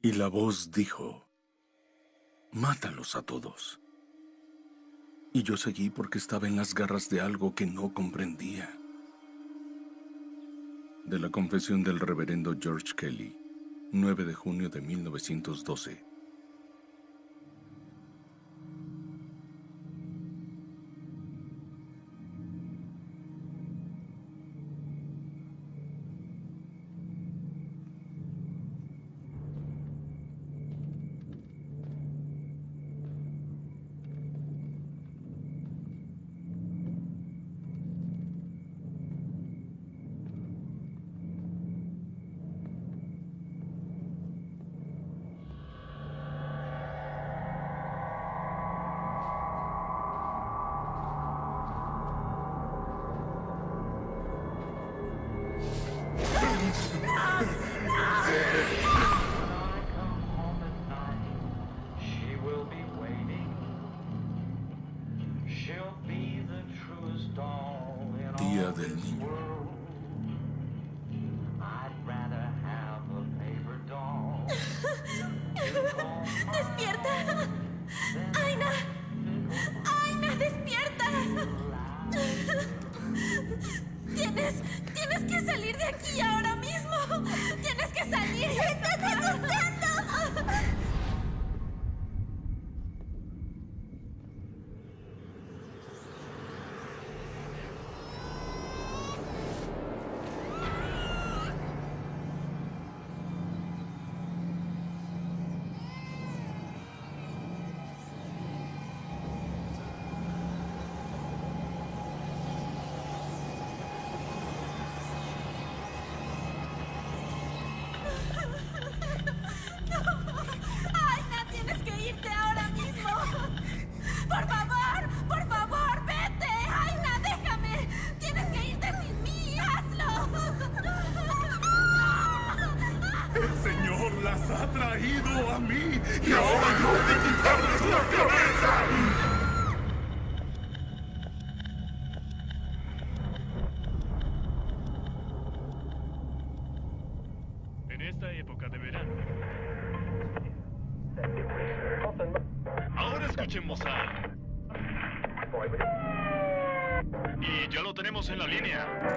Y la voz dijo: mátalos a todos. Y yo seguí porque estaba en las garras de algo que no comprendía. De la confesión del reverendo George Kelly, 9 de junio de 1912. Día del Niño. ¡Despierta! ¡Aina! ¡Aina, despierta! Tienes que salir de aquí ahora mismo. Tienes que salir. ¡Estás asustando! ¡Por favor, vete! ¡Aina, déjame! ¡Tienes que irte sin mí! ¡Hazlo! El Señor las ha traído a mí y ahora yo he de quitarles la cabeza. En esta época de verano. Ahora escuchemos a... Y ya lo tenemos en la línea.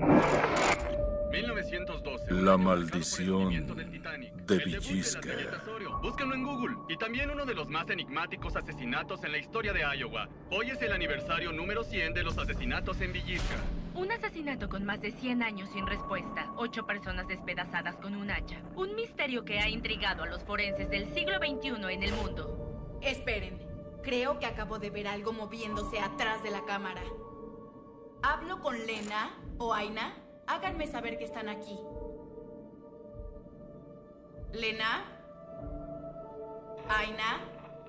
1912. La maldición de El debut Villisca. la serie Tesoro. Búsquenlo en Google. Y también uno de los más enigmáticos asesinatos en la historia de Iowa. Hoy es el aniversario número 100 de los asesinatos en Villisca. Un asesinato con más de 100 años sin respuesta. 8 personas despedazadas con un hacha. Un misterio que ha intrigado a los forenses del siglo XXI en el mundo. Esperen. Creo que acabo de ver algo moviéndose atrás de la cámara. ¿Hablo con Lena o Aina? Háganme saber que están aquí. ¿Lena? ¿Aina?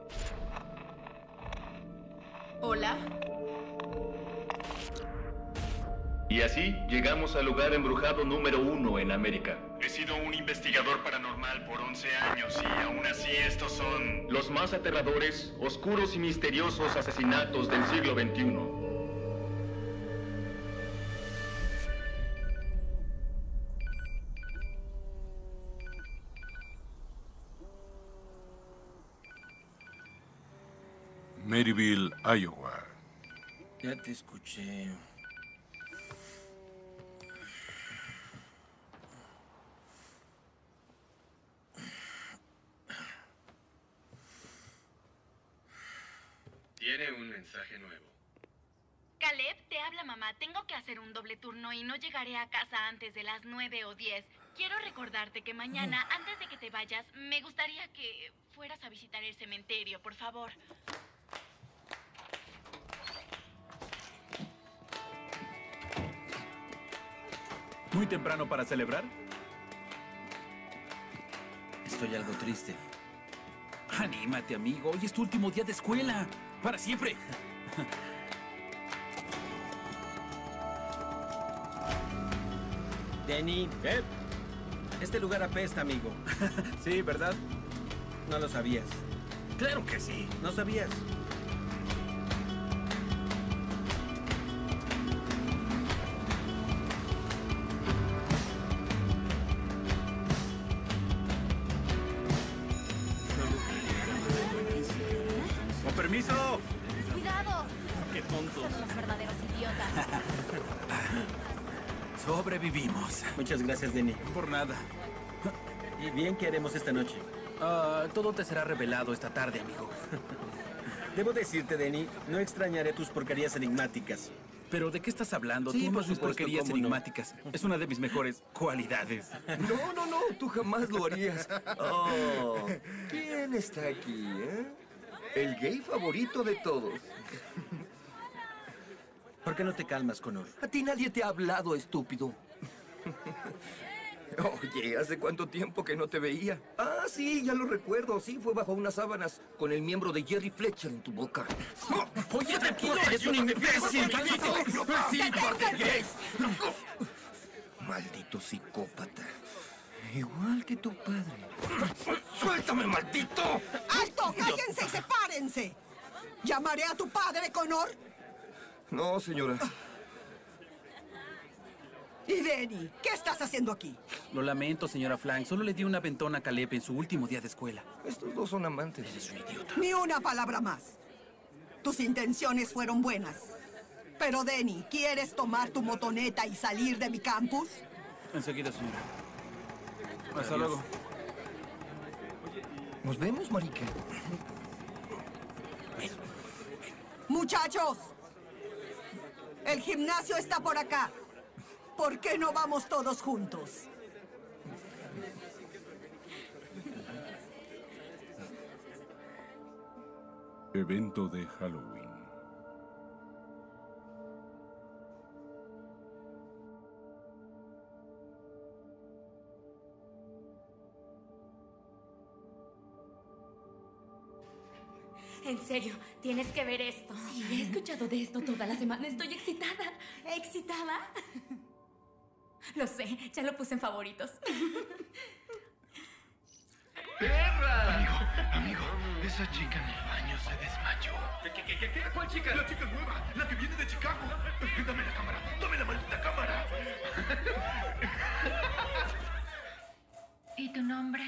¿Hola? Y así llegamos al lugar embrujado número 1 en América. He sido un investigador paranormal por 11 años y aún así estos son... Los más aterradores, oscuros y misteriosos asesinatos del siglo XXI. Maryville, Iowa. Ya te escuché. Tiene un mensaje nuevo. Caleb, te habla mamá. Tengo que hacer un doble turno y no llegaré a casa antes de las 9 o 10. Quiero recordarte que mañana, antes de que te vayas, me gustaría que fueras a visitar el cementerio, por favor. ¿Muy temprano para celebrar? Estoy algo triste. Anímate, amigo. Hoy es tu último día de escuela. ¡Para siempre! Danny, ¿qué? Este lugar apesta, amigo. Sí, ¿verdad? No lo sabías. ¡Claro que sí! No sabías. permiso! ¡Cuidado! ¡Qué tontos! Son unos verdaderos idiotas. Sobrevivimos. Muchas gracias, Denny. Por nada. ¿Y bien qué haremos esta noche? Todo te será revelado esta tarde, amigo. Debo decirte, Denny, no extrañaré tus porquerías enigmáticas. ¿Pero de qué estás hablando? Sí, Tú por amas mis supuesto, porquerías ¿cómo no? enigmáticas. Es una de mis mejores cualidades. No, tú jamás lo harías. Oh, ¿quién está aquí, El gay favorito de todos. ¿Por qué no te calmas, Connor? A ti nadie te ha hablado, estúpido. Oye, ¿hace cuánto tiempo que no te veía? Ah, sí, ya lo recuerdo. Sí, fue bajo unas sábanas con el miembro de Jerry Fletcher en tu boca. Oye, tranquilo, eres un imbécil. ¡Sí, gay! Maldito psicópata. Igual que tu padre. ¡Suéltame, maldito! ¡Alto! ¡Cállense y sepárense! ¿Llamaré a tu padre, Connor? No, señora. Y Denny, ¿qué estás haciendo aquí? Lo lamento, señora Flank. Solo le di una ventona a Caleb en su último día de escuela. Estos dos son amantes. Eres un idiota. Ni una palabra más. Tus intenciones fueron buenas. Pero, Denny, ¿quieres tomar tu motoneta y salir de mi campus? Enseguida, señora. Hasta luego. Nos vemos, marica. Muchachos, el gimnasio está por acá. ¿Por qué no vamos todos juntos? Evento de Halloween. En serio, tienes que ver esto. Sí, he escuchado de esto toda la semana. Estoy excitada. ¿Excitada? Lo sé, ya lo puse en favoritos. ¡Perra! Amigo, esa chica en el baño se desmayó. ¿Qué? ¿Cuál chica? La chica nueva, la que viene de Chicago. Dame la cámara, dame la maldita cámara. ¿Y tu nombre?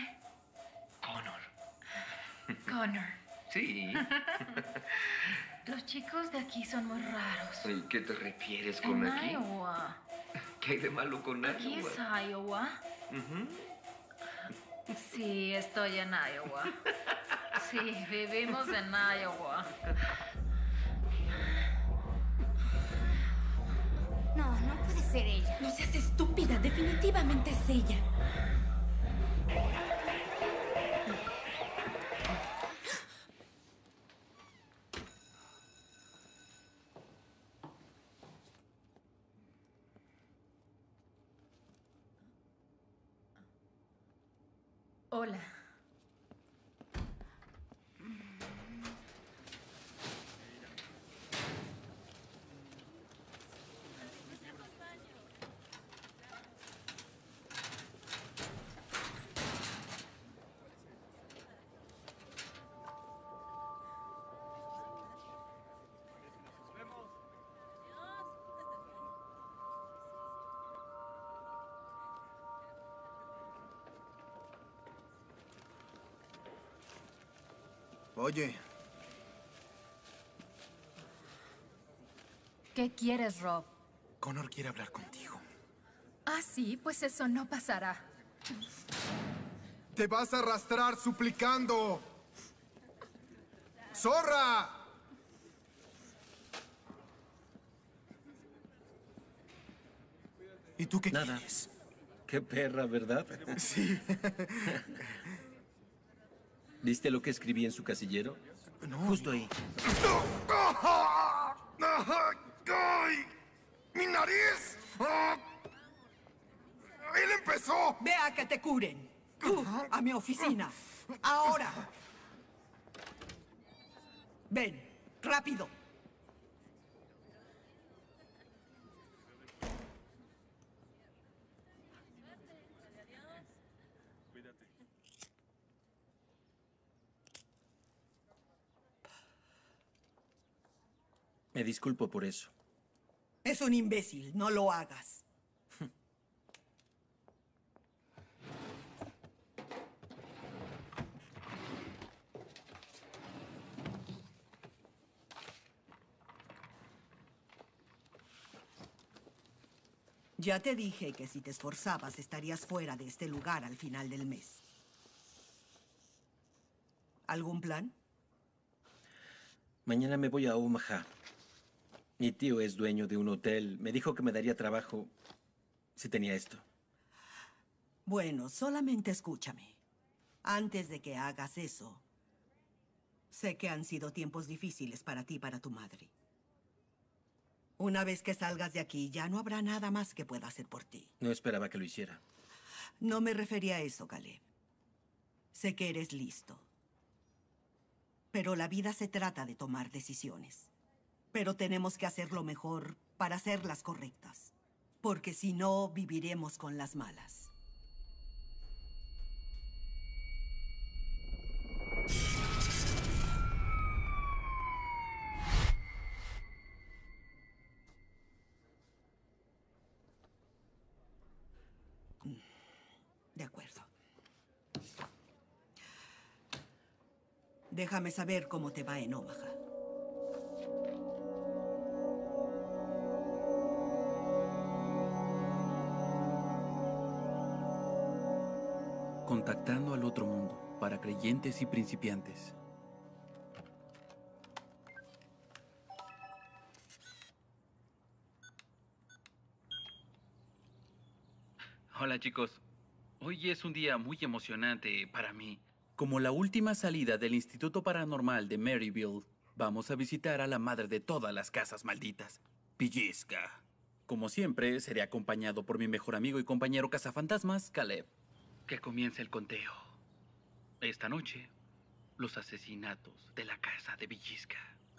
Connor. Sí. Los chicos de aquí son muy raros. ¿Y qué te refieres con En aquí? Iowa. ¿Qué hay de malo con ¿Aquí Iowa? es Iowa? Sí, estoy en Iowa. Sí, vivimos en Iowa. No, no puede ser ella. No seas estúpida. Definitivamente es ella. Hola. Oye, ¿Qué quieres, Rob? Connor quiere hablar contigo. Ah, sí, pues eso no pasará. ¡Te vas a arrastrar suplicando! ¡Zorra! ¿Y tú qué Nada. quieres? Qué perra, ¿verdad? Sí. ¿Viste lo que escribí en su casillero? No. Justo ahí. ¡Ay! ¡Mi nariz! ¡Él empezó! Ve a que te curen. Tú, a mi oficina. Ahora. Ven, rápido. Me disculpo por eso. Es un imbécil, no lo hagas. Ya te dije que si te esforzabas estarías fuera de este lugar al final del mes. ¿Algún plan? Mañana me voy a Omaha. Mi tío es dueño de un hotel. Me dijo que me daría trabajo si tenía esto. Bueno, solamente escúchame. Antes de que hagas eso, sé que han sido tiempos difíciles para ti y para tu madre. Una vez que salgas de aquí, ya no habrá nada más que pueda hacer por ti. No esperaba que lo hiciera. No me refería a eso, Caleb. Sé que eres listo. Pero la vida se trata de tomar decisiones. Pero tenemos que hacer lo mejor para hacerlas correctas. Porque si no, viviremos con las malas. De acuerdo. Déjame saber cómo te va en Omaha. Contactando al otro mundo, para creyentes y principiantes. Hola chicos, hoy es un día muy emocionante para mí. Como la última salida del Instituto Paranormal de Maryville, vamos a visitar a la madre de todas las casas malditas, Villisca. Como siempre, seré acompañado por mi mejor amigo y compañero cazafantasmas, Caleb. Que comience el conteo. Esta noche, los asesinatos de la casa de Villisca.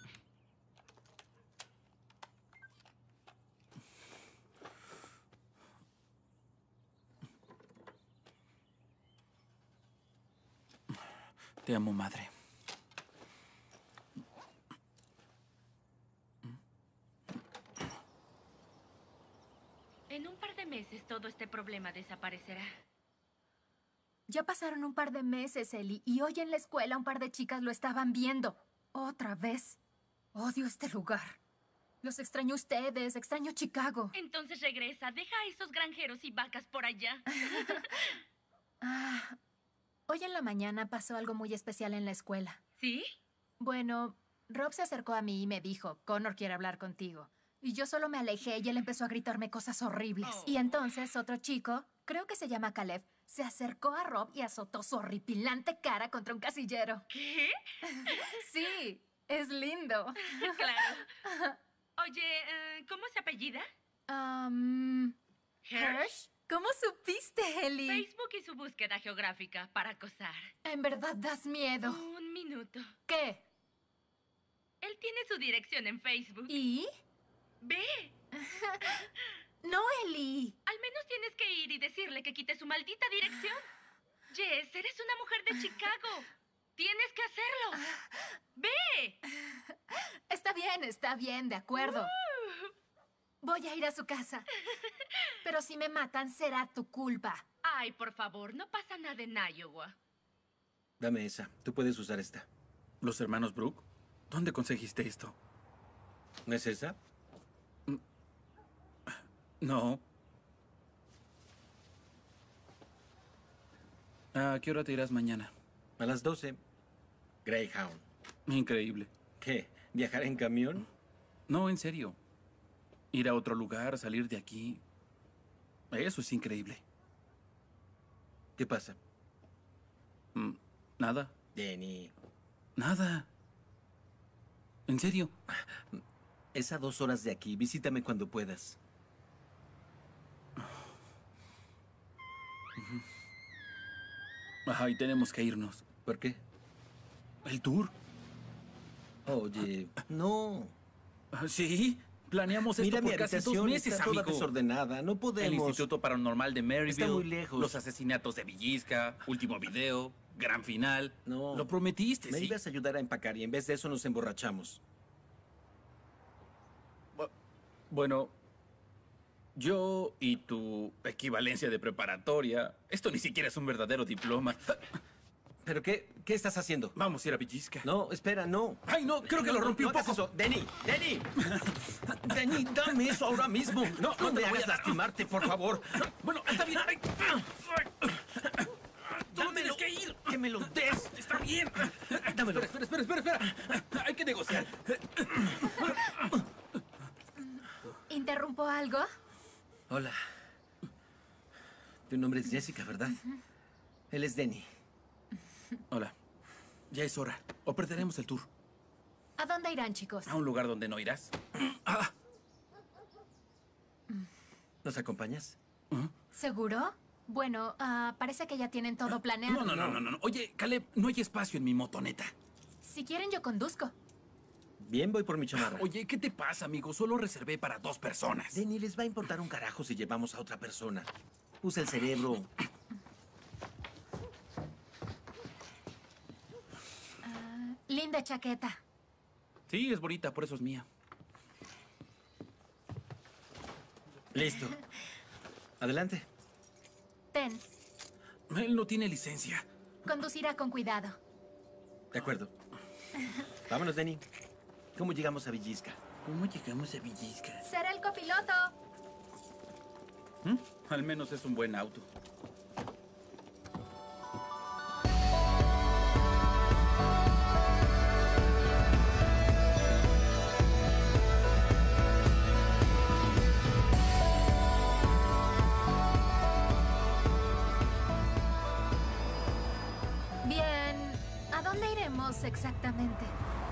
Te amo, madre. En un par de meses todo este problema desaparecerá. Ya pasaron un par de meses, Ellie, y hoy en la escuela un par de chicas lo estaban viendo. Otra vez. Odio este lugar. Los extraño a ustedes, extraño Chicago. Entonces regresa, deja a esos granjeros y vacas por allá. Hoy en la mañana pasó algo muy especial en la escuela. ¿Sí? Bueno, Rob se acercó a mí y me dijo, Connor quiere hablar contigo. Y yo solo me alejé y él empezó a gritarme cosas horribles. Y entonces otro chico, creo que se llama Caleb, se acercó a Rob y azotó su horripilante cara contra un casillero. ¿Qué? Sí, es lindo. Claro. Oye, ¿cómo se apellida? ¿Hirsch? ¿Cómo supiste, Ellie? Facebook y su búsqueda geográfica para acosar. En verdad das miedo. Un minuto. ¿Qué? Él tiene su dirección en Facebook. ¿Y? ¡Ve! No, Ellie. Al menos tienes que ir y decirle que quite su maldita dirección. Jess, eres una mujer de Chicago. Tienes que hacerlo. ¡Ve! Está bien, de acuerdo. Voy a ir a su casa. Pero si me matan, será tu culpa. Ay, por favor, no pasa nada en Iowa. Dame esa. Tú puedes usar esta. ¿Los hermanos Brooke? ¿Dónde conseguiste esto? ¿No es esa? No. ¿A qué hora te irás mañana? A las 12. Greyhound. Increíble. ¿Qué? ¿Viajar en camión? No, en serio. Ir a otro lugar, salir de aquí. Eso es increíble. ¿Qué pasa? Nada. Danny. Nada. ¿En serio? Es a 2 horas de aquí. Visítame cuando puedas. Ajá, y tenemos que irnos. ¿Por qué? ¿El tour? Oye, no. ¿Sí? Planeamos esto Mira, por mi casi 2 habitación meses, está amigo. toda desordenada. No podemos. El Instituto Paranormal de Maryville. Está muy lejos. Los asesinatos de Villisca. Último video. Gran final. No. Lo prometiste, Me ¿sí? ibas a ayudar a empacar y en vez de eso nos emborrachamos. Bueno, yo y tu equivalencia de preparatoria... Esto ni siquiera es un verdadero diploma. ¿Pero qué estás haciendo? Vamos a ir a Villisca. No, espera, no. ¡Ay, no! Creo que lo rompí un poco. Eso. ¡Danny! ¡Danny! Denny, dame eso ahora mismo. No me hagas lastimarte, por favor. Bueno, está bien. Ay. Dámelo. Que ir. Que me lo des. Está bien. Dámelo. Espera. Hay que negociar. ¿Interrumpo algo? Hola. Tu nombre es Jessica, ¿verdad? Él es Denny. Hola. Ya es hora. O perderemos el tour. ¿A dónde irán, chicos? ¿A un lugar donde no irás? ¿Nos acompañas? ¿Seguro? Bueno, parece que ya tienen todo planeado. No. Oye, Caleb, no hay espacio en mi motoneta. Si quieren, yo conduzco. Bien, voy por mi chamarra. Oye, ¿qué te pasa, amigo? Solo reservé para 2 personas. Denny, les va a importar un carajo si llevamos a otra persona. Usa el cerebro. Linda chaqueta. Sí, es bonita, por eso es mía. Listo. Adelante. Ten. Él no tiene licencia. Conducirá con cuidado. De acuerdo. Vámonos, Denny. ¿Cómo llegamos a Villisca? ¿Cómo llegamos a Villisca? Será el copiloto. Al menos es un buen auto. Bien. ¿A dónde iremos exactamente?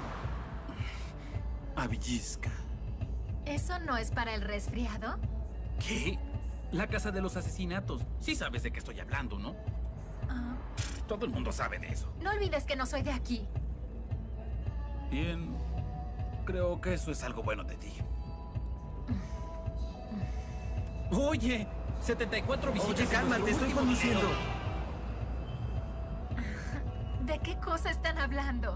A Villisca. ¿Eso no es para el resfriado? ¿Qué? La casa de los asesinatos. Sí sabes de qué estoy hablando, ¿no? Todo el mundo sabe de eso. No olvides que no soy de aquí. Bien. Creo que eso es algo bueno de ti. Oye, 74 visitas. Oye, cálmate, estoy conduciendo. ¿De qué cosa están hablando?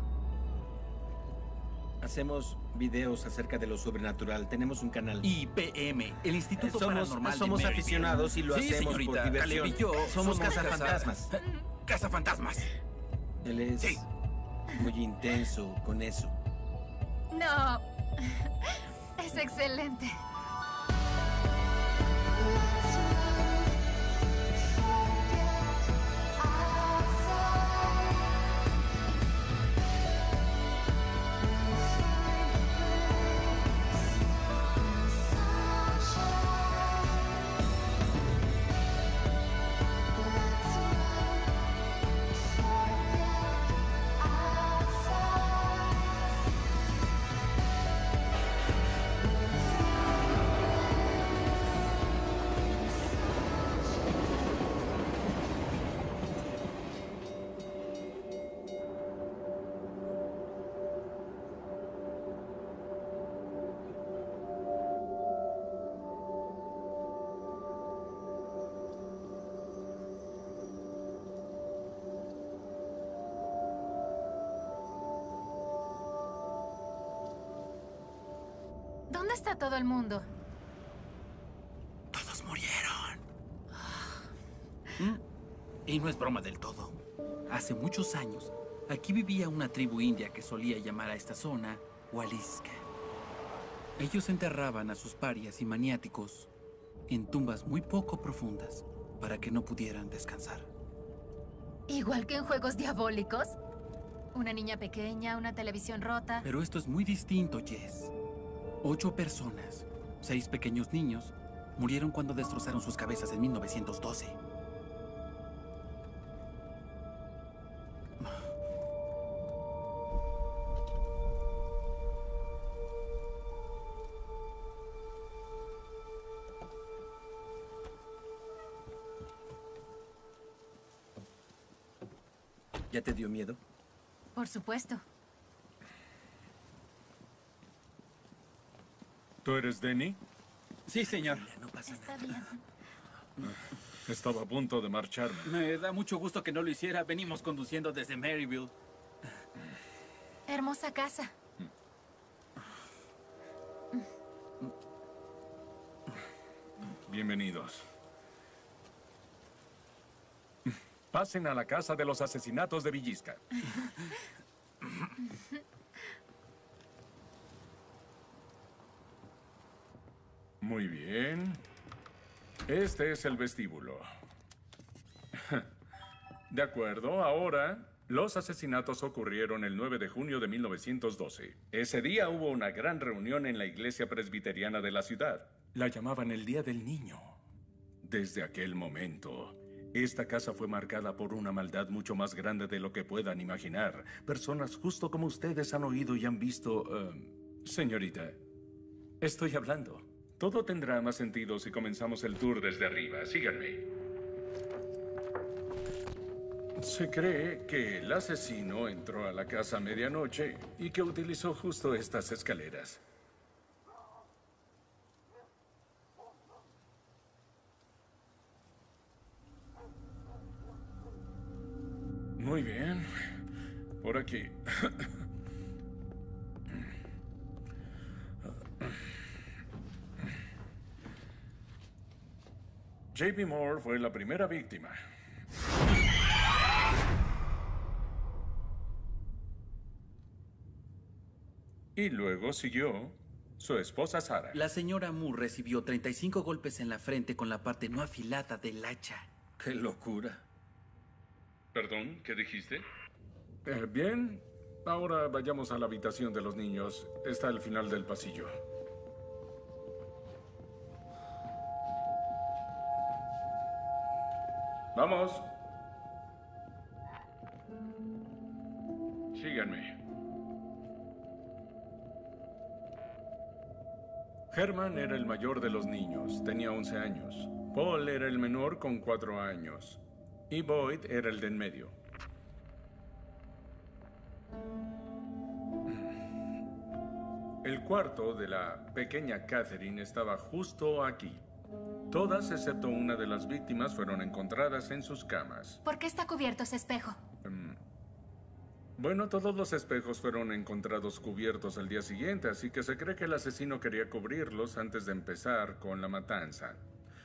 Hacemos videos acerca de lo sobrenatural. Tenemos un canal. IPM, el Instituto Paranormal de Somos Maryville. aficionados y lo Sí, hacemos señorita, por diversión. Caleb y yo somos cazafantasmas. Cazafantasmas. Él es muy intenso con eso. No. Es excelente. ¿Dónde está todo el mundo? Todos murieron. Y no es broma del todo. Hace muchos años, aquí vivía una tribu india que solía llamar a esta zona Waliska. Ellos enterraban a sus parias y maniáticos en tumbas muy poco profundas para que no pudieran descansar. ¿Igual que en Juegos Diabólicos? Una niña pequeña, una televisión rota. Pero esto es muy distinto, Jess. 8 personas, 6 pequeños niños, murieron cuando destrozaron sus cabezas en 1912. ¿Ya te dio miedo? Por supuesto. ¿Tú eres Denny? Sí, señor. No pasa Está nada. bien. Estaba a punto de marcharme. Me da mucho gusto que no lo hiciera. Venimos conduciendo desde Maryville. Hermosa casa. Bienvenidos. Pasen a la casa de los asesinatos de Villisca. Muy bien. Este es el vestíbulo. De acuerdo, ahora, los asesinatos ocurrieron el 9 de junio de 1912. Ese día hubo una gran reunión en la iglesia presbiteriana de la ciudad. La llamaban el Día del Niño. Desde aquel momento, esta casa fue marcada por una maldad mucho más grande de lo que puedan imaginar. Personas justo como ustedes han oído y han visto... señorita, estoy hablando. Todo tendrá más sentido si comenzamos el tour desde arriba. Síganme. Se cree que el asesino entró a la casa a medianoche y que utilizó justo estas escaleras. Muy bien. Por aquí. J.B. Moore fue la primera víctima. Y luego siguió su esposa Sarah. La señora Moore recibió 35 golpes en la frente con la parte no afilada del hacha. ¡Qué locura! Perdón, ¿qué dijiste? Bien, ahora vayamos a la habitación de los niños. Está al final del pasillo. ¡Vamos! Síganme. Herman era el mayor de los niños, tenía 11 años. Paul era el menor con 4 años. Y Boyd era el de en medio. El cuarto de la pequeña Catherine estaba justo aquí. Todas, excepto una de las víctimas, fueron encontradas en sus camas. ¿Por qué está cubierto ese espejo? Bueno, todos los espejos fueron encontrados cubiertos al día siguiente, así que se cree que el asesino quería cubrirlos antes de empezar con la matanza.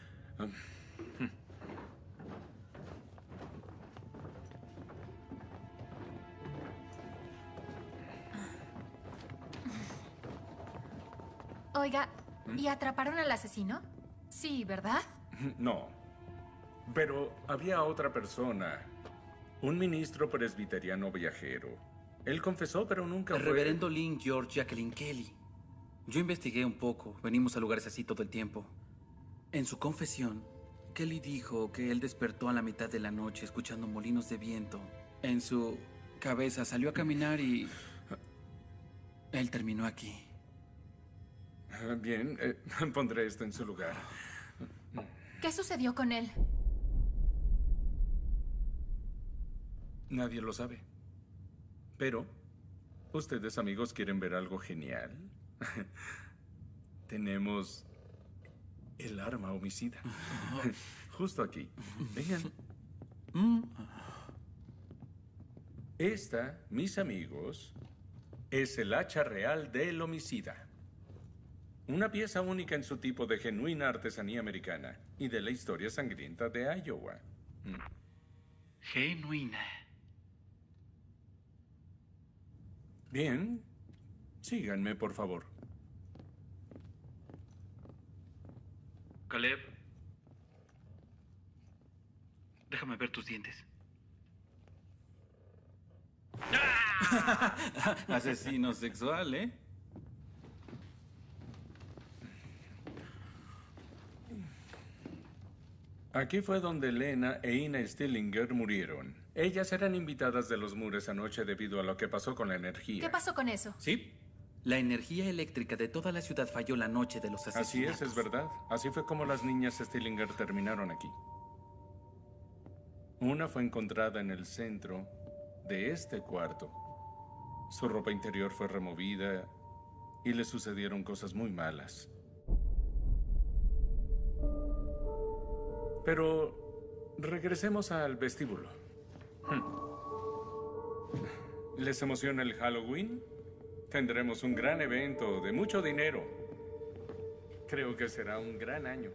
Oiga, ¿y atraparon al asesino? Sí, ¿verdad? No. Pero había otra persona. Un ministro presbiteriano viajero. Él confesó, pero nunca El fue... reverendo Lynn George Jacqueline Kelly. Yo investigué un poco. Venimos a lugares así todo el tiempo. En su confesión, Kelly dijo que él despertó a la mitad de la noche escuchando molinos de viento. En su cabeza salió a caminar y... él terminó aquí. Bien, pondré esto en su lugar. ¿Qué sucedió con él? Nadie lo sabe. Pero, ¿ustedes, amigos, quieren ver algo genial? Tenemos el arma homicida. Justo aquí. Vean. Esta, mis amigos, es el hacha real del homicida. Una pieza única en su tipo de genuina artesanía americana y de la historia sangrienta de Iowa. Genuina. Bien. Síganme, por favor. Caleb. Déjame ver tus dientes. Asesino sexual, ¿eh? Aquí fue donde Lena e Ina Stillinger murieron. Ellas eran invitadas de los Moore esa noche debido a lo que pasó con la energía. ¿Qué pasó con eso? Sí. La energía eléctrica de toda la ciudad falló la noche de los asesinatos. Así es verdad. Así fue como las niñas Stillinger terminaron aquí. Una fue encontrada en el centro de este cuarto. Su ropa interior fue removida y le sucedieron cosas muy malas. Pero regresemos al vestíbulo. ¿Les emociona el Halloween? Tendremos un gran evento de mucho dinero. Creo que será un gran año.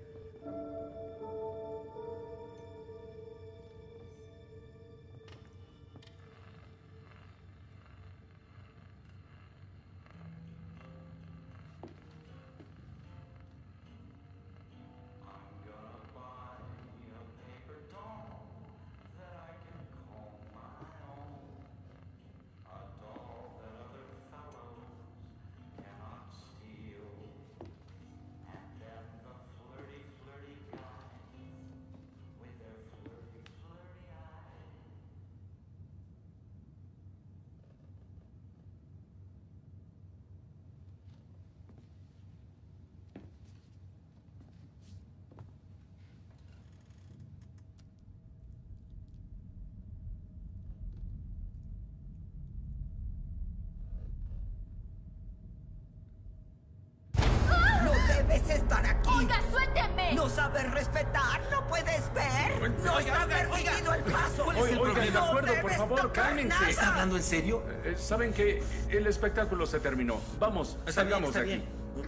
sabes respetar, ¿no puedes ver? No está permitido el paso. ¿Cuál es el problema? De acuerdo, por favor, cálmense. ¿Está hablando en serio? ¿Saben qué? El espectáculo se terminó. Vamos, salgamos de aquí.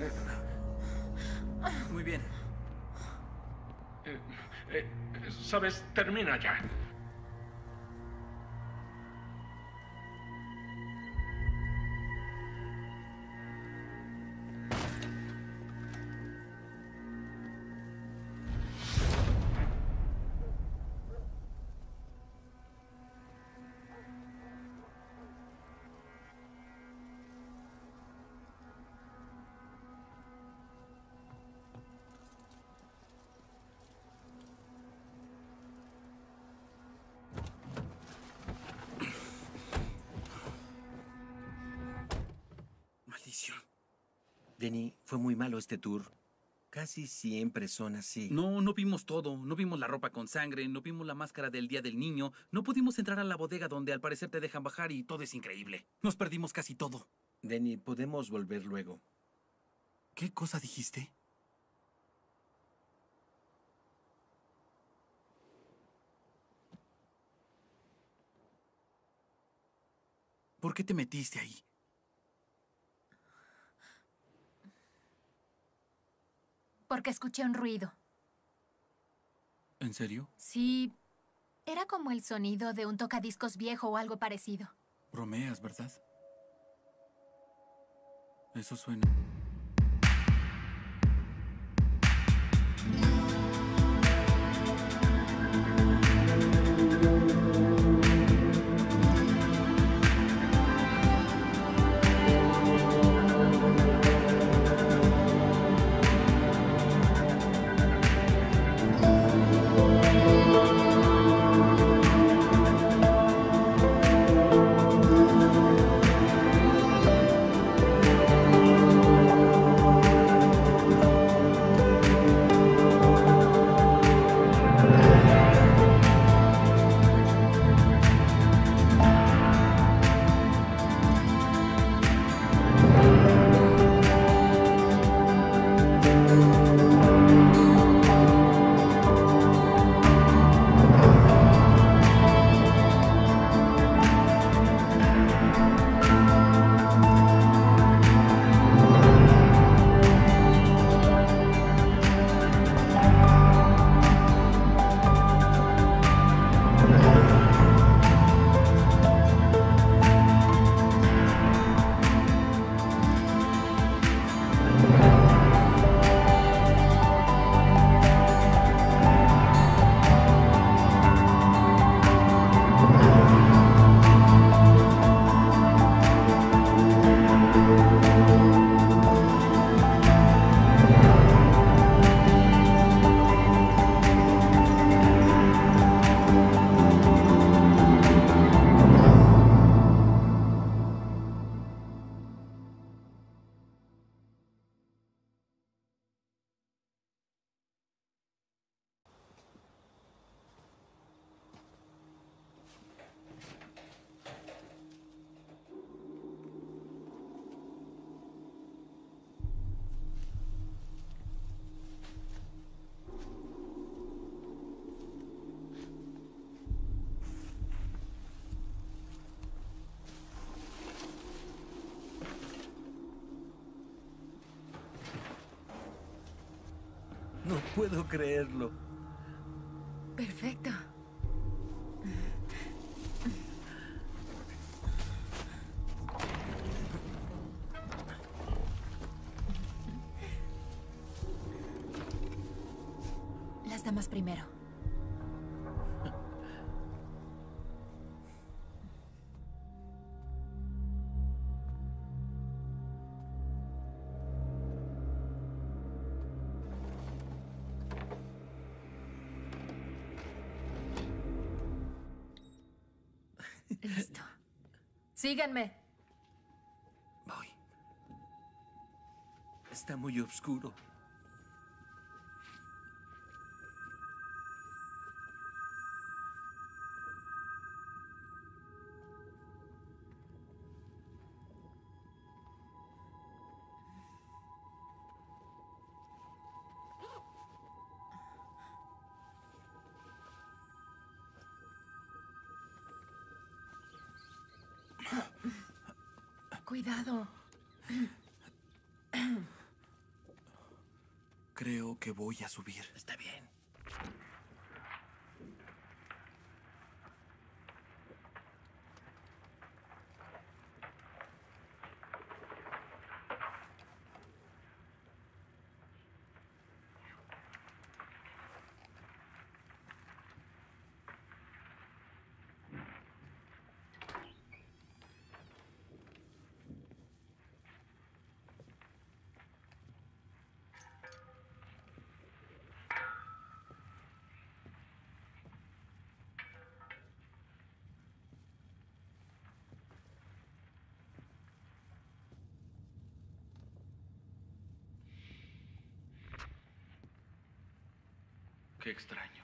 Muy bien. ¿Sabes? Termina ya. Maldición. Denny, fue muy malo este tour. Casi siempre son así. No, no vimos todo. No vimos la ropa con sangre, no vimos la máscara del Día del Niño, no pudimos entrar a la bodega donde al parecer te dejan bajar y todo es increíble. Nos perdimos casi todo. Denny, podemos volver luego. ¿Qué cosa dijiste? ¿Por qué te metiste ahí? Porque escuché un ruido. ¿En serio? Sí, era como el sonido de un tocadiscos viejo o algo parecido. Bromeas, ¿verdad? Eso suena. No puedo creerlo. Perfecto. Las damas primero. Listo. Síganme. Voy. Está muy oscuro. Cuidado. Creo que voy a subir. Está bien. Qué extraño.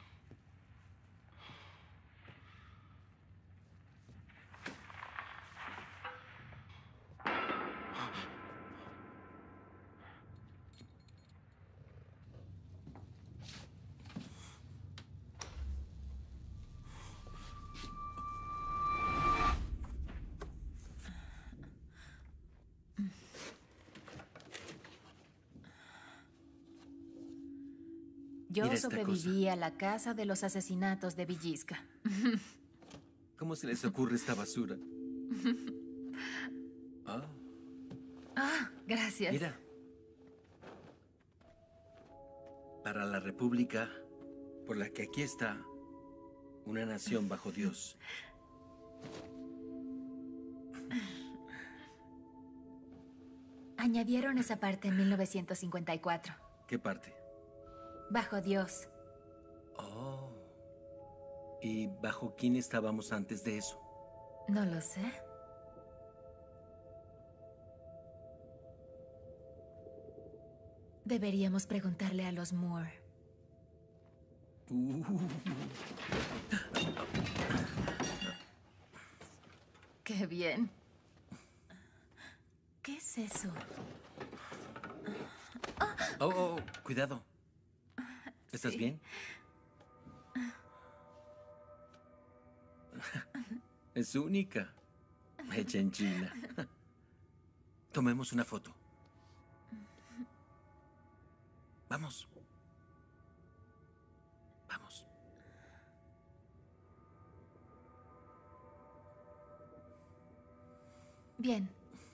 Yo Mira esta sobreviví a la casa de los asesinatos de Villisca. ¿Cómo se les ocurre esta basura? Ah, Ah, gracias. mira. Para la república por la que aquí está, una nación bajo Dios. Añadieron esa parte en 1954. ¿Qué parte? Bajo Dios. Oh. ¿Y bajo quién estábamos antes de eso? No lo sé. Deberíamos preguntarle a los Moore. ¡Qué bien! ¿Qué es eso? Oh, cuidado. ¿Estás bien? Es única. Hecha en China. Tomemos una foto. Vamos. Vamos. Bien.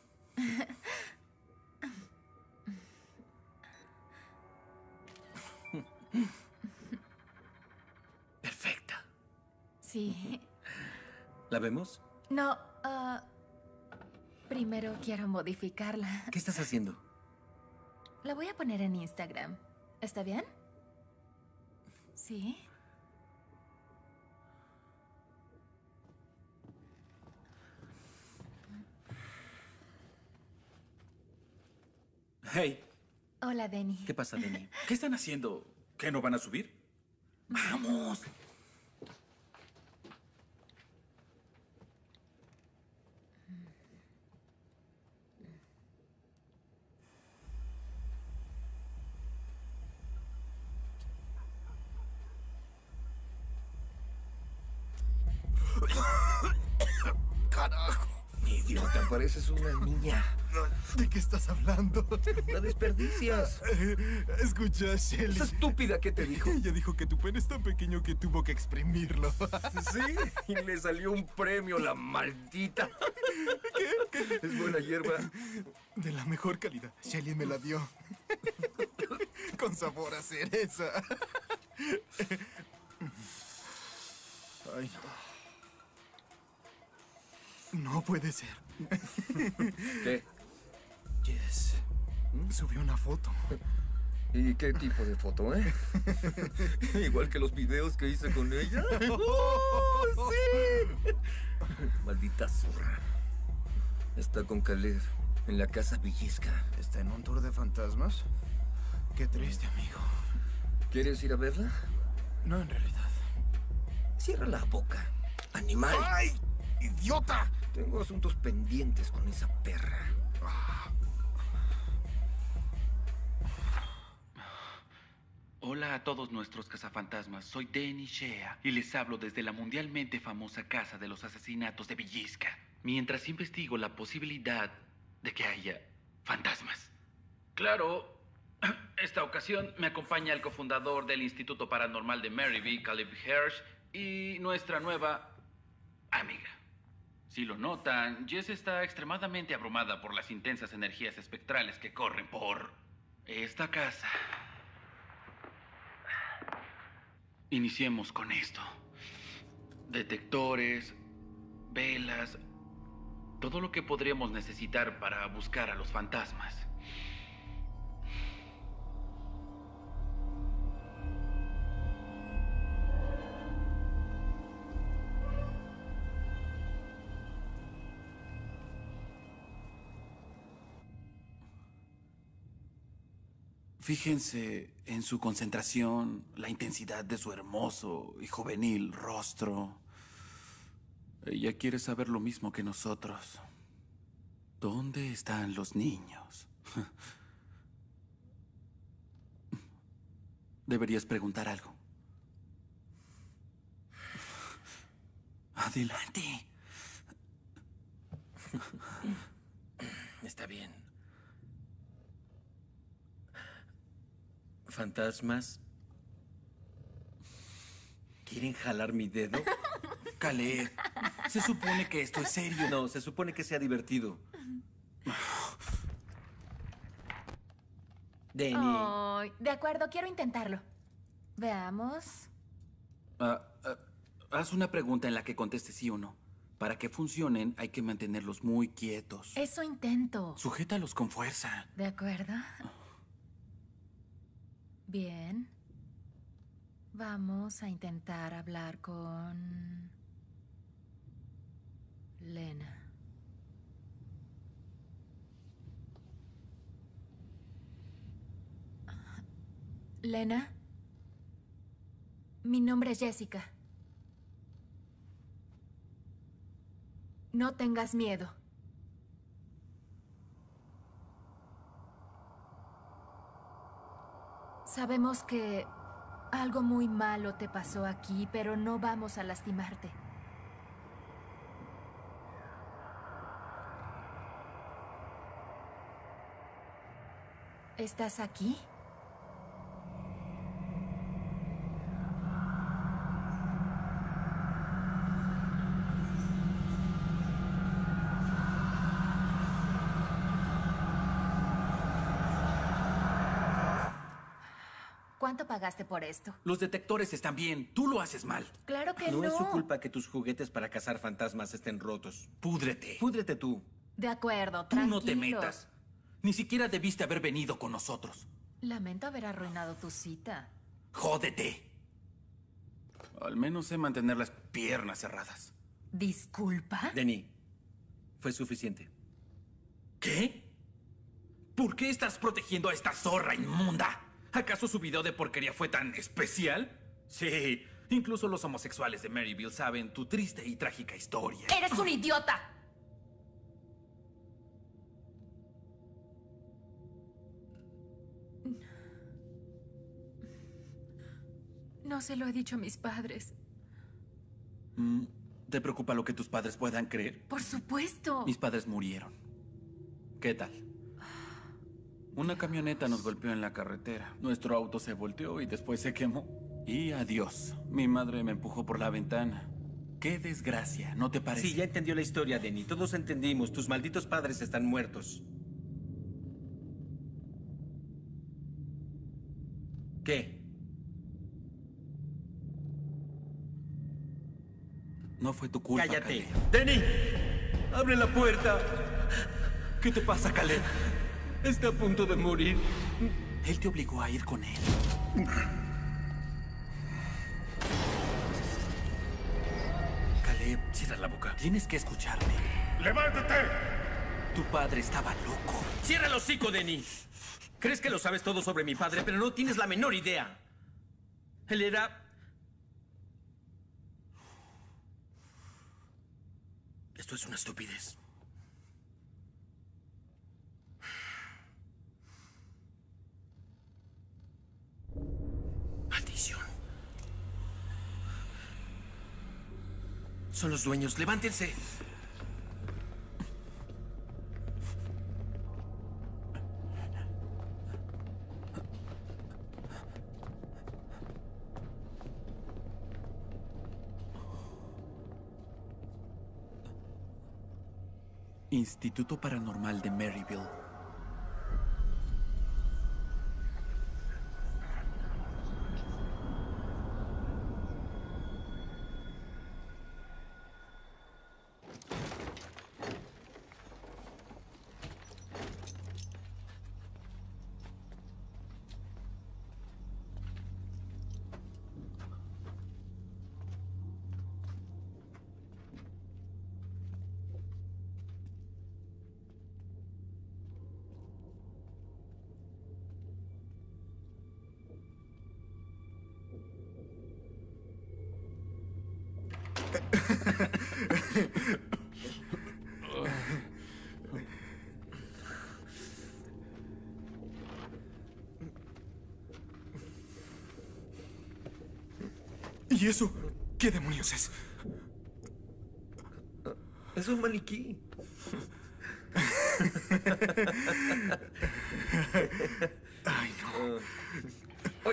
Perfecta. Sí. ¿La vemos? No, primero quiero modificarla. ¿Qué estás haciendo? La voy a poner en Instagram. ¿Está bien? Sí. Hey, Hola, Denny. ¿Qué pasa, Denny? ¿qué están haciendo? ¿Qué, no van a subir? ¡Vamos! ¡Carajo! Idiota, pareces una niña. ¿De qué estás hablando? La desperdicias. Escucha, Shelly. Esa estúpida, ¿qué te dijo? Ella dijo que tu pene es tan pequeño que tuvo que exprimirlo. Sí, y le salió un premio, la maldita. ¿Qué? Es buena hierba. De la mejor calidad. Shelly me la dio. Con sabor a cereza. Ay, no. No puede ser. ¿Qué? Yes. Subió una foto. ¿Y qué tipo de foto, eh? Igual que los videos que hice con ella. ¡Oh, sí! Maldita zorra. Está con Caleb en la casa Villisca. ¿Está en un tour de fantasmas? Qué triste, amigo. ¿Quieres ir a verla? No, en realidad. Cierra la boca, animal. ¡Ay! ¡Idiota! Tengo asuntos pendientes con esa perra. Hola a todos nuestros cazafantasmas, soy Denny Shea y les hablo desde la mundialmente famosa casa de los asesinatos de Villisca. Mientras investigo la posibilidad de que haya fantasmas. Claro, esta ocasión me acompaña el cofundador del Instituto Paranormal de Maryville, Caleb Hirsch, y nuestra nueva amiga. Si lo notan, Jess está extremadamente abrumada por las intensas energías espectrales que corren por esta casa. Iniciemos con esto. Detectores, velas, todo lo que podríamos necesitar para buscar a los fantasmas. Fíjense en su concentración, la intensidad de su hermoso y juvenil rostro. Ella quiere saber lo mismo que nosotros. ¿Dónde están los niños? Deberías preguntar algo. Adelante. Está bien. ¿Fantasmas? ¿Quieren jalar mi dedo? Caleb, se supone que esto es serio. No, se supone que sea divertido. Denny. Oh, de acuerdo, quiero intentarlo. Veamos. Haz una pregunta en la que conteste sí o no. Para que funcionen, hay que mantenerlos muy quietos. Eso intento. Sujétalos con fuerza. ¿De acuerdo? Bien. Vamos a intentar hablar con Lena. Lena, mi nombre es Jessica. No tengas miedo. Sabemos que algo muy malo te pasó aquí, pero no vamos a lastimarte. ¿Estás aquí? ¿Cuánto pagaste por esto? Los detectores están bien. Tú lo haces mal. Claro que no. No es su culpa que tus juguetes para cazar fantasmas estén rotos. Púdrete. Púdrete tú. De acuerdo, Tú tranquilo. no te metas. Ni siquiera debiste haber venido con nosotros. Lamento haber arruinado tu cita. ¡Jódete! Al menos sé mantener las piernas cerradas. ¿Disculpa? Denny, fue suficiente. ¿Qué? ¿Por qué estás protegiendo a esta zorra inmunda? ¿Acaso su video de porquería fue tan especial? Sí, incluso los homosexuales de Maryville saben tu triste y trágica historia. ¡Eres un idiota! No se lo he dicho a mis padres. ¿Te preocupa lo que tus padres puedan creer? Por supuesto. Mis padres murieron. ¿Qué tal? Una camioneta nos golpeó en la carretera. Nuestro auto se volteó y después se quemó. Y adiós. Mi madre me empujó por la ventana. ¡Qué desgracia! ¿No te parece? Sí, ya entendió la historia, Denny. Todos entendimos. Tus malditos padres están muertos. ¿Qué? No fue tu culpa, ¡Cállate! Caleb. ¡Denny! ¡Abre la puerta! ¿Qué te pasa, Caleb? Está a punto de morir. Él te obligó a ir con él. Caleb, cierra la boca. Tienes que escucharme. ¡Levántate! Tu padre estaba loco. ¡Cierra el hocico, Denny! Crees que lo sabes todo sobre mi padre, pero no tienes la menor idea. Él era... Esto es una estupidez. Maldición. Son los dueños. ¡Levántense! Instituto Paranormal de Maryville. ¿Y eso? ¿Qué demonios es? Es un maniquí. Ay, no. Ay.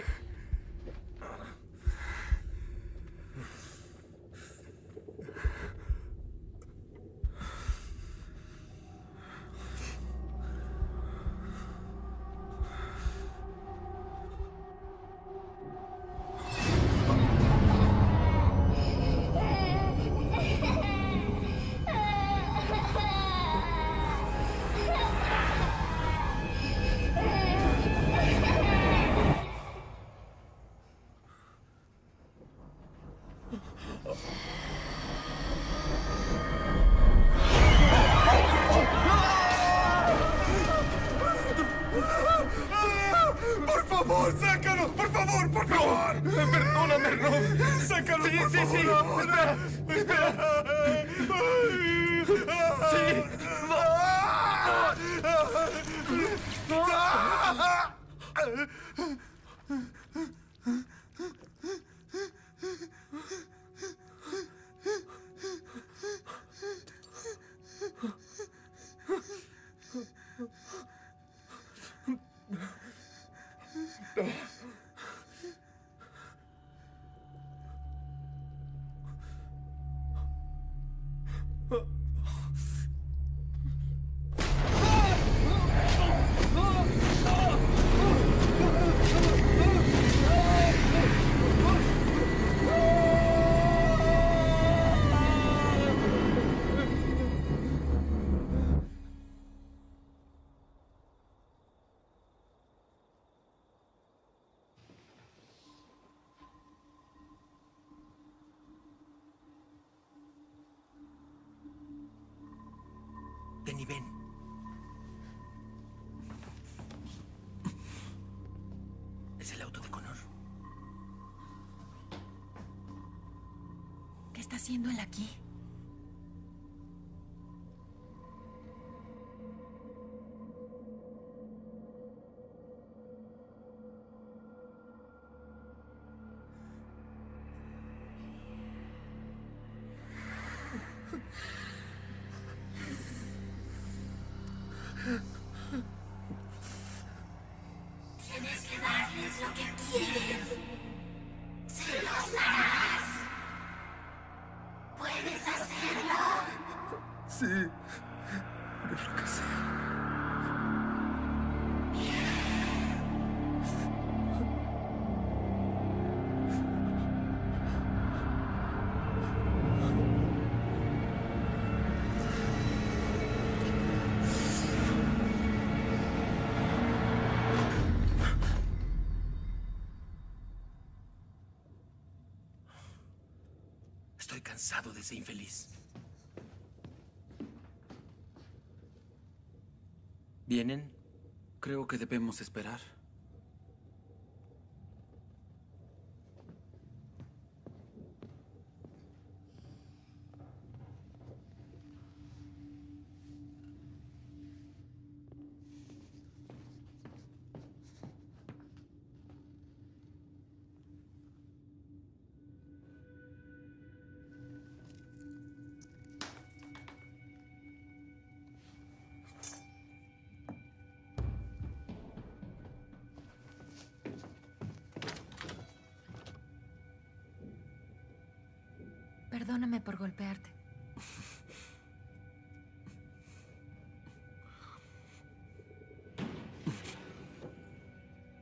¡Por favor, sácalo! ¡Por favor, por favor! Perdóname, Rob. ¡Sácalo, sí, por favor! Sí, espera. Ven y ven. Es el auto de Connor. ¿Qué está haciendo él aquí? Tienes que darles lo que quieren. Se los darás. ¿Puedes hacerlo? Sí. Haré lo que sea. Estoy cansado de ese infeliz. ¿Vienen? Creo que debemos esperar. Perdóname por golpearte.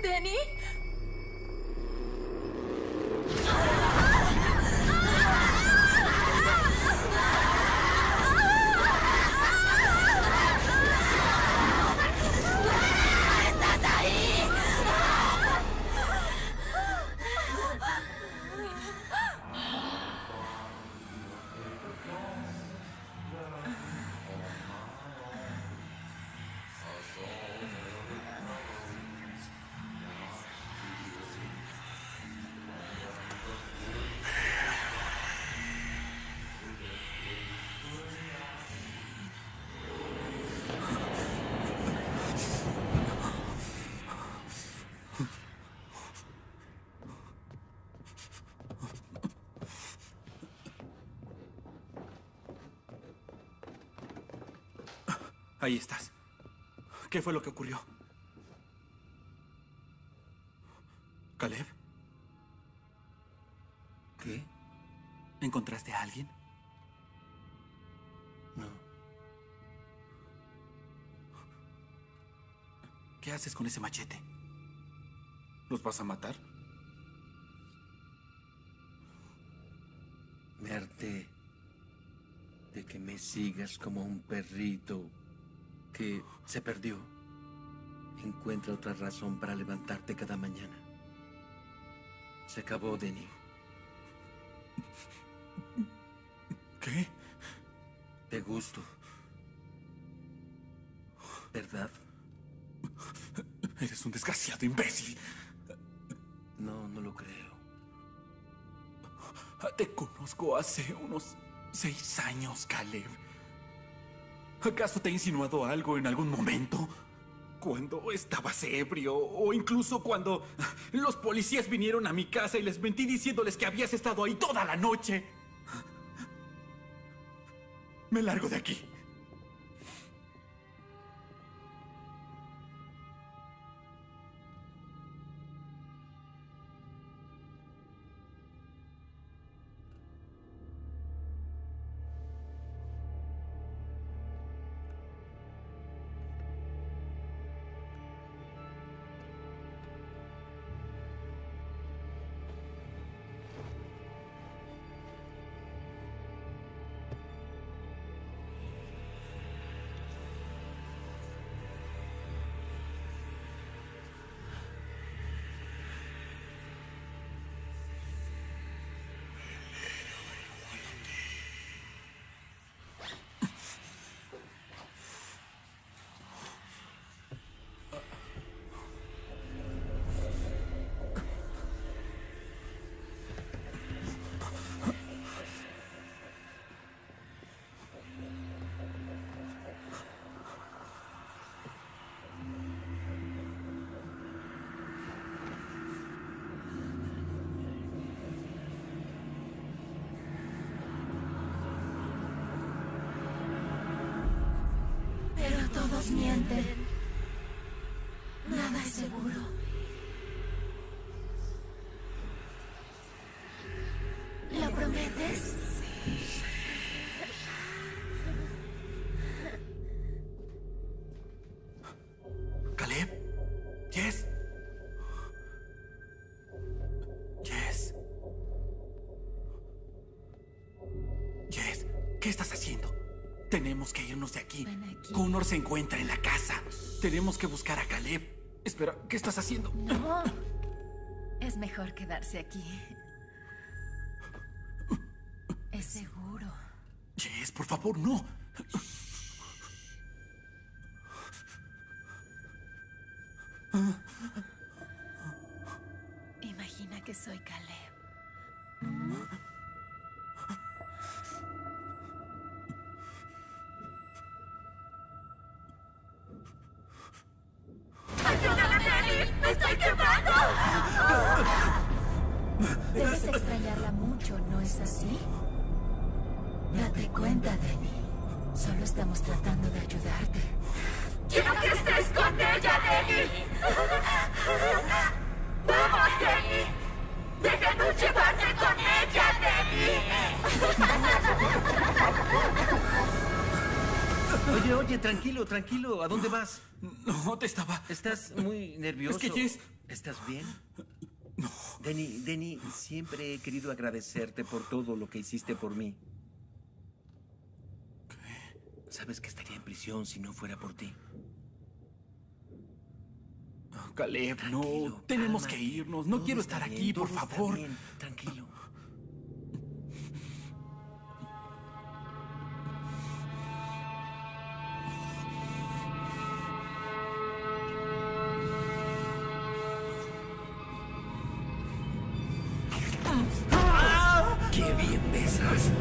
¿Denny? ¡Estás ahí! Ahí estás. ¿Qué fue lo que ocurrió? ¿Caleb? ¿Qué? ¿Encontraste a alguien? No. ¿Qué haces con ese machete? ¿Los vas a matar? Me harté de que me sigas como un perrito que se perdió. Encuentra otra razón para levantarte cada mañana. Se acabó, Denny. ¿Qué? Te gusto. ¿Verdad? Eres un desgraciado imbécil. No, no lo creo. Te conozco hace unos 6 años, Caleb. ¿Acaso te he insinuado algo en algún momento? Cuando estabas ebrio, o incluso cuando los policías vinieron a mi casa y les mentí diciéndoles que habías estado ahí toda la noche. Me largo de aquí. Todos mienten. Nada es seguro. ¿Lo prometes? ¿Caleb? ¿Jess? ¿Jess? ¿Jess? ¿Qué estás haciendo? Tenemos que irnos de aquí. Connor se encuentra en la casa. Tenemos que buscar a Caleb. Espera, ¿qué estás haciendo? No. Es mejor quedarse aquí. Es seguro. Jess, por favor, no. Imagina que soy Caleb. ¡Ayúdame, Denny! ¡Me estoy quemando! Debes extrañarla mucho, ¿no es así? Date cuenta, Denny. Solo estamos tratando de ayudarte. ¡Quiero que estés con ella, Denny! ¡Vamos, Denny! ¡Déjanos llevarte con ella, Denny! Oye, tranquilo, tranquilo. ¿A dónde vas? No, te estaba... Estás muy nervioso. Es que Jess... ¿Estás bien? No. Denny, siempre he querido agradecerte por todo lo que hiciste por mí. ¿Qué? Sabes que estaría en prisión si no fuera por ti. Caleb, no. Tenemos que irnos. No quiero estar aquí, por favor. Tranquilo. ¡Qué bien besas!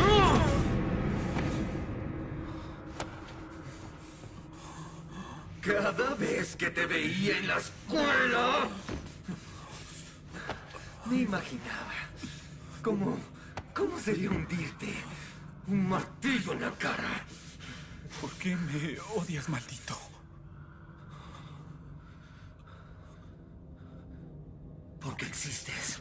Cada vez que te veía en la escuela, me imaginaba cómo sería hundirte un martillo en la cara. ¿Por qué me odias, maldito? Porque existes.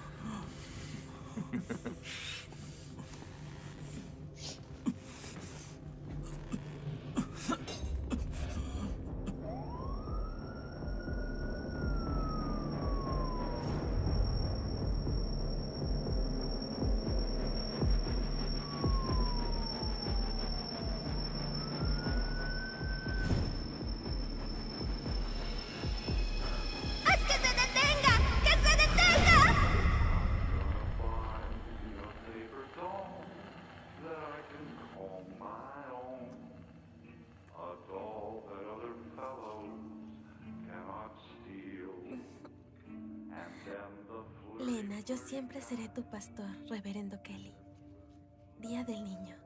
Lena, yo siempre seré tu pastor, Reverendo Kelly. Día del Niño.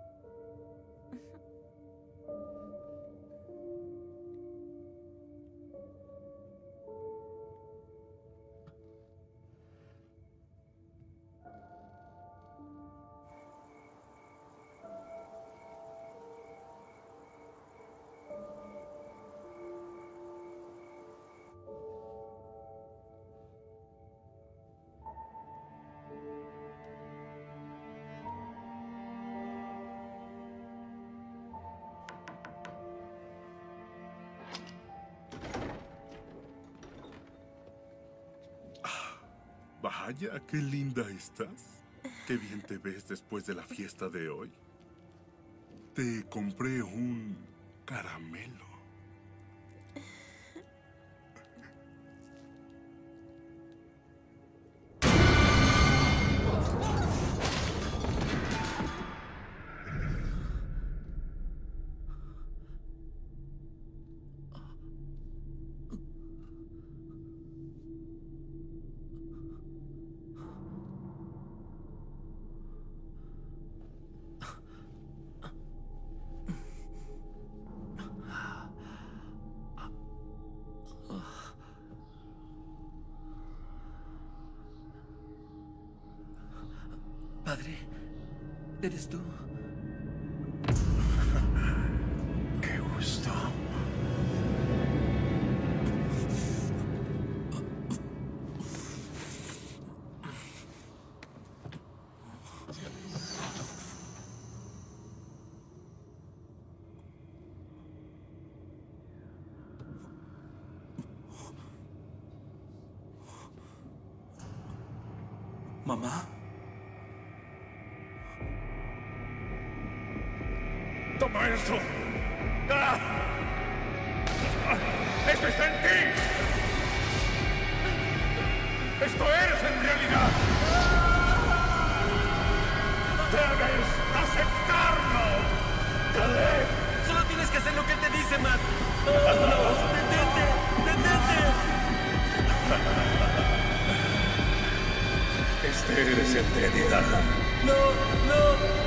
Vaya, qué linda estás. Qué bien te ves después de la fiesta de hoy. Te compré un caramelo. Padre, ¿eres tú? Qué gusto. ¿Mamá? ¡Toma esto! ¡Ah! ¡Esto está en ti! ¡Esto eres en realidad! ¡Debes aceptarlo! ¡Caleb! Solo tienes que hacer lo que él te dice, Matt. ¡Oh, no! ¡Detente! ¡Detente! Este eres en realidad. ¡No! ¡No!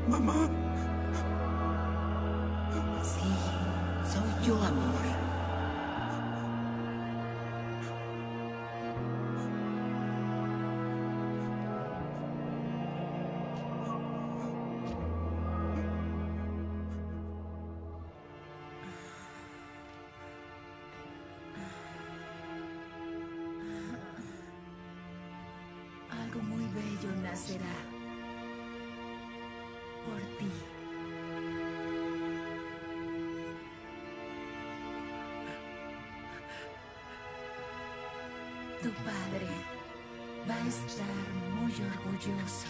Mamá. Sí, soy yo, amor. Algo muy bello nacerá por ti. Tu padre va a estar muy orgulloso.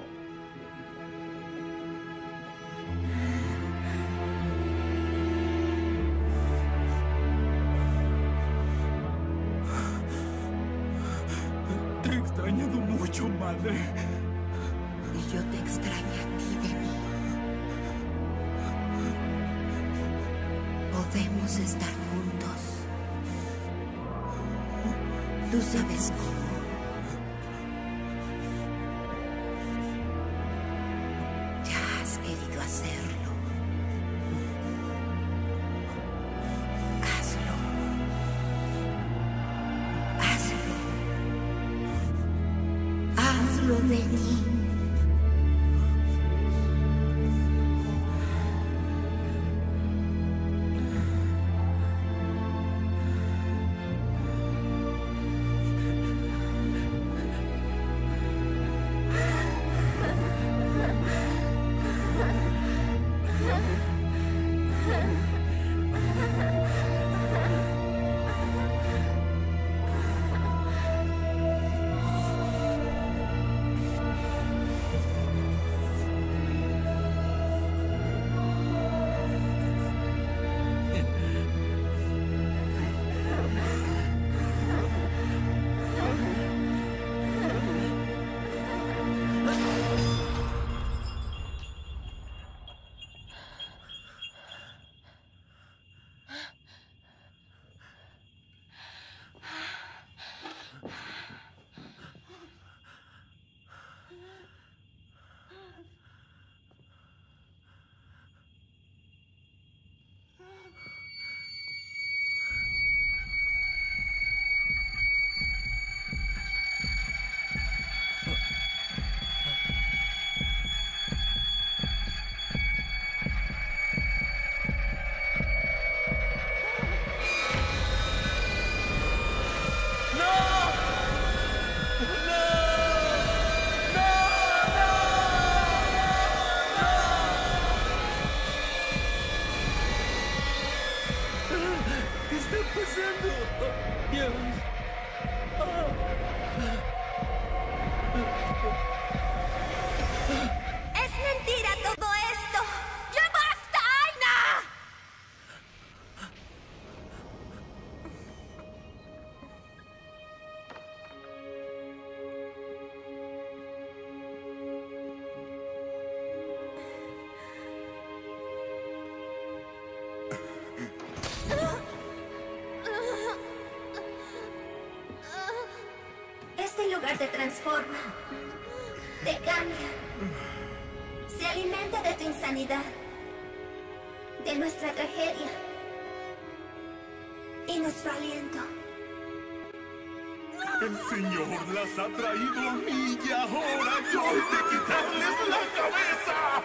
Te he extrañado mucho, madre. Y yo te extraño a ti de mí. Podemos estar juntos. Tú sabes cómo. Ya has querido hacerlo. Hazlo. Hazlo. Hazlo de mí. ¿Qué está pasando? Oh, Dios. ¡Es mentira todo esto! ¡Ya basta, Aina! Este lugar te transforma, te cambia, se alimenta de tu insanidad, de nuestra tragedia y nuestro aliento. El Señor las ha traído a mí y ahora yo he de quitarles la cabeza.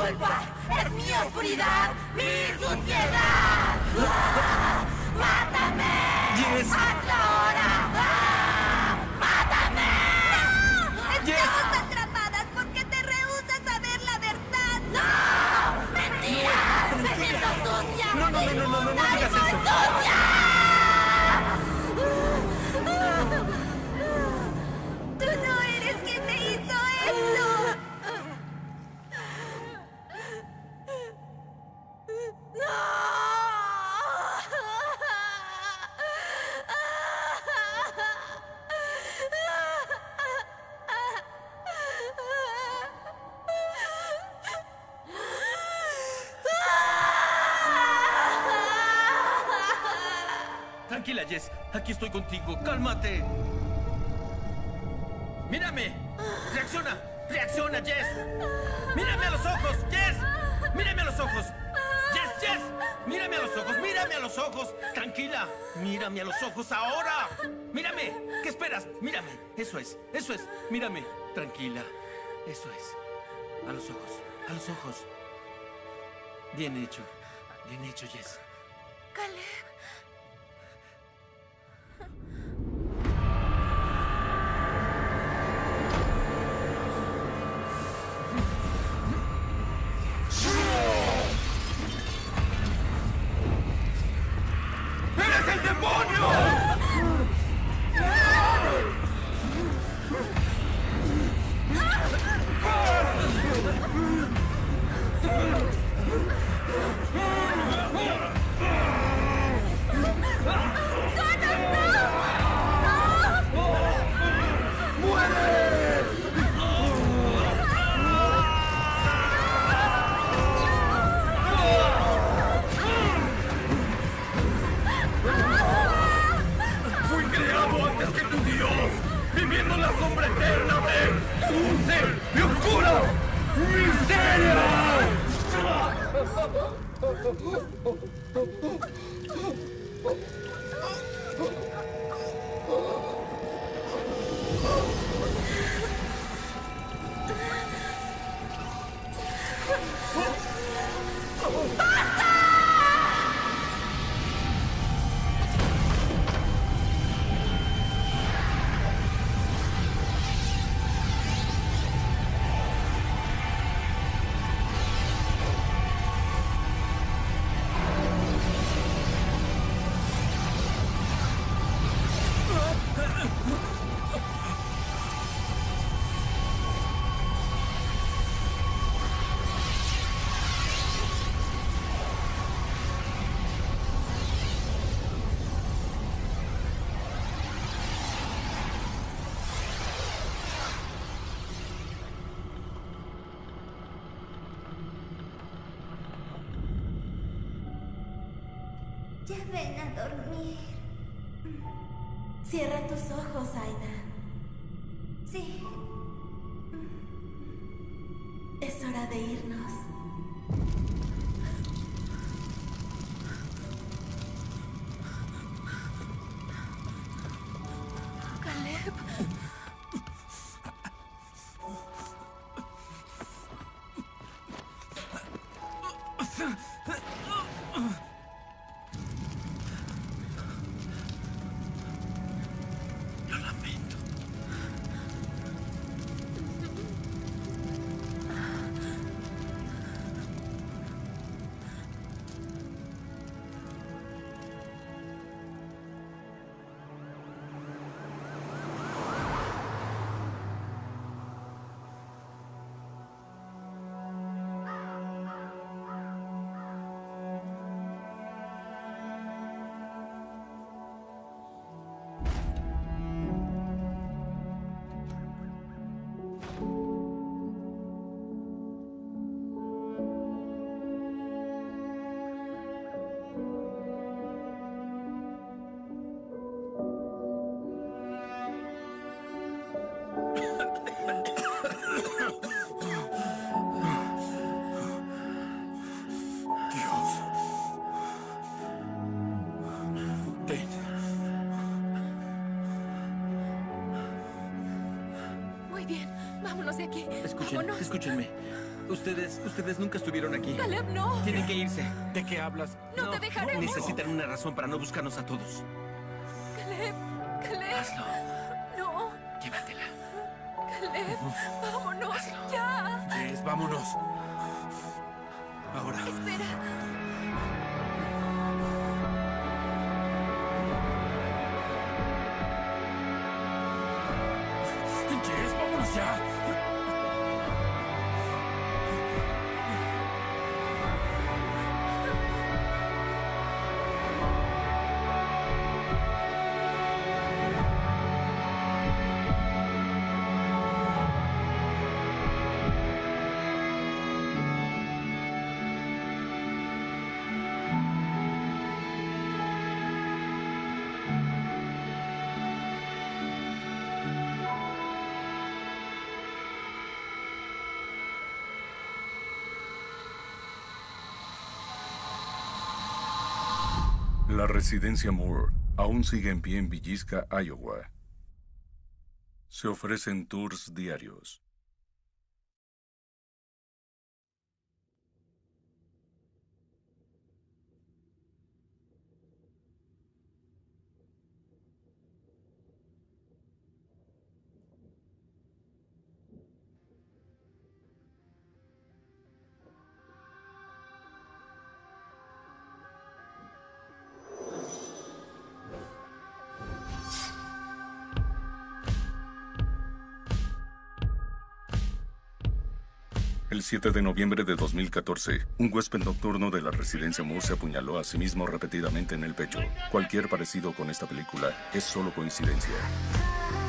culpa! ¡Es mi oscuridad! ¡Mi suciedad! ¡Ah! ¡Mátame! Jess. ¡Hazlo ahora! ¡Ah! ¡Mátame! ¡No! ¡Estamos atrapadas porque te rehusas a ver la verdad! ¡No! ¡Mentiras! ¡Me siento sucia! No digas eso. ¡Sucia! ¡Tú no eres quien me hizo esto! Tranquila, Jess. Aquí estoy contigo. ¡Cálmate! ¡Mírame! ¡Reacciona! ¡Reacciona, Jess! ¡Mírame a los ojos, Jess! ¡Mírame a los ojos! ¡Jess! ¡Mírame a los ojos! ¡Mírame a los ojos! ¡Tranquila! ¡Mírame a los ojos ahora! ¡Mírame! ¿Qué esperas? ¡Mírame! Eso es. Mírame. Tranquila. Eso es. A los ojos. A los ojos. Bien hecho. Bien hecho, Jess. Caleb. ¡Eres el demonio! ¡Fui creado antes que tu Dios! ¡Viviendo en la sombra eterna de tu dulce y oscura miseria! Ya ven a dormir. Cierra tus ojos, Aina. Sí. Es hora de irnos. Caleb. Lo lamento. Muy bien, vámonos de aquí. Escuchen, Vámonos. escúchenme. Ustedes nunca estuvieron aquí. Caleb, no. Tienen que irse. ¿De qué hablas? No te dejaremos. Necesitan una razón para no buscarnos a todos. Caleb. Hazlo. No. Llévatela. Caleb, vámonos. Ya. Jess, vámonos. Ahora. Espera. Jess, vámonos ya. La residencia Moore aún sigue en pie en Villisca, Iowa. Se ofrecen tours diarios. El 7 de noviembre de 2014, un huésped nocturno de la residencia Moore se apuñaló a sí mismo repetidamente en el pecho. Cualquier parecido con esta película es solo coincidencia.